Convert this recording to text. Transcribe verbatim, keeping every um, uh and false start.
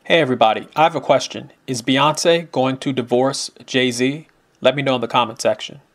Hey everybody, I have a question. Is Beyonce going to divorce Jay-Z? Let me know in the comment section.